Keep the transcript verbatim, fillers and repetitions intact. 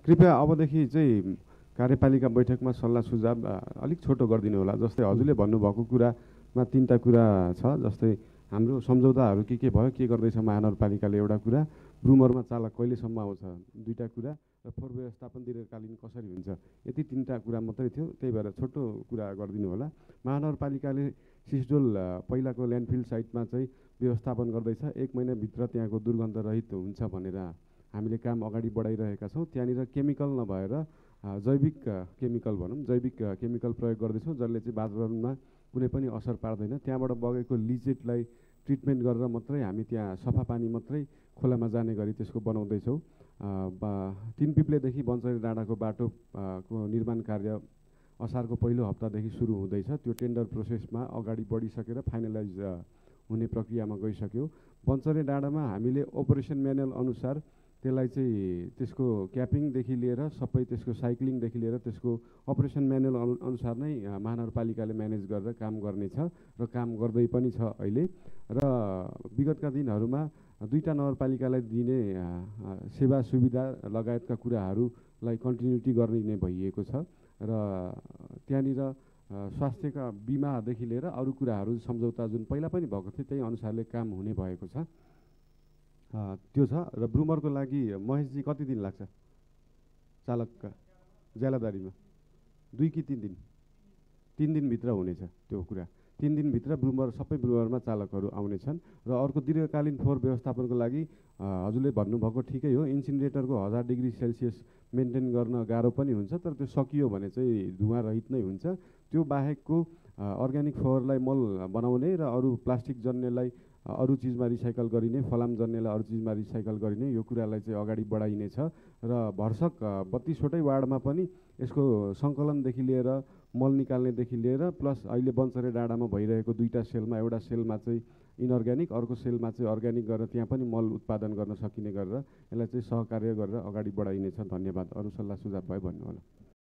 कृपया अबदेखि चाहिँ कार्यपालिका बैठकमा सल्लाह सुझाव अलिक छोटो गरिदिनु होला। जस्तै हजुरले भन्नुभएको कुरामा तिनवटा कुरा छ, जस्तै हाम्रो सम्झौताहरू के के भयो, के गर्दैछ महानगरपालिकाले एउटा कुरा, ब्रुमरमा चालक कहिलेसम्म आउँछ दुईवटा कुरा, र फोहोर व्यवस्थापन दीर्घकालीन कसरी हुन्छ, यति तिनवटा कुरा मात्रै थियो। त्यही भएर छोटो कुरा गरिदिनु होला। महानगरपालिकाले सिसडोल पहिलाको ल्यान्डफिल साइटमा चाहिँ व्यवस्थापन गर्दैछ। एक महिनाभित्र त्यहाँको दुर्गन्ध रहित हुन्छ भनेर हामीले काम अगाडि बढाइरहेका छौँ। त्यहाँनिर केमिकल नभएर जैविक केमिकल भनौँ जैविक केमिकल प्रयोग गर्दैछौँ, जसले चाहिँ वातावरणमा कुनै पनि असर पार्दैन। त्यहाँबाट बगेको लिचेटलाई ट्रिटमेन्ट गरेर मात्रै हामी त्यहाँ सफा पानी मात्रै खोलामा जाने गरी त्यसको बनाउँदैछौँ। तिन पिप्लेदेखि बन्चरे डाँडाको बाटोको निर्माण कार्य असारको पहिलो हप्तादेखि सुरु हुँदैछ। त्यो टेन्डर प्रोसेसमा अगाडि बढिसकेर फाइनलाइज हुने प्रक्रियामा गइसक्यो। बन्चरे डाँडामा हामीले अपरेसन म्यानुअल अनुसार त्यसलाई चाहिँ त्यसको क्यापिङदेखि लिएर सबै त्यसको साइक्लिङदेखि लिएर त्यसको अपरेसन म्यानुअल अनु अनुसार नै महानगरपालिकाले म्यानेज गरेर काम गर्नेछ र काम गर्दै पनि छ अहिले। र विगतका दिनहरूमा दुईवटा नगरपालिकालाई दिने सेवा सुविधा लगायतका कुराहरूलाई कन्टिन्युटी गर्ने भइएको छ र त्यहाँनिर स्वास्थ्यका बिमादेखि लिएर अरू कुराहरू सम्झौता जुन पहिला पनि भएको थियो त्यही अनुसारले काम हुने भएको छ। त्यो छ। र ब्रुमरको लागि महेशजी कति दिन लाग्छ चालकका ज्यालादारीमा? दुई कि तिन दिन? तिन दिनभित्र हुनेछ त्यो कुरा। तिन दिनभित्र ब्रुमर सबै ब्रुमरमा चालकहरू आउनेछन्। र अर्को दीर्घकालीन फोहोर व्यवस्थापनको लागि हजुरले भन्नुभएको ठिकै हो, इन्सिनेटरको हजार डिग्री सेल्सियस मेन्टेन गर्न गाह्रो पनि हुन्छ, तर त्यो सकियो भने चाहिँ धुवा रहित नै हुन्छ। त्यो बाहेकको अर्ग्यानिक फोहोरलाई मल बनाउने र अरू प्लास्टिक जन्नेलाई अरू चिजमा रिसाइकल गरिने, फलाम जन्नेलाई अरू चिजमा रिसाइकल गरिने, यो कुरालाई चाहिँ अगाडि बढाइनेछ। र भर्सक बत्तिसवटै वार्डमा पनि यसको सङ्कलनदेखि लिएर मल निकाल्नेदेखि लिएर प्लस अहिले बन्चरे डाँडामा भइरहेको दुईवटा सेलमा एउटा सेलमा चाहिँ इनअर्ग्यानिक, अर्को सेलमा चाहिँ अर्ग्यानिक गरेर त्यहाँ पनि मल उत्पादन गर्न सकिने गरेर यसलाई चाहिँ सहकार्य गरेर अगाडि बढाइनेछ। धन्यवाद। अरू सल्लाह सुझाव भयो भन्नु होला।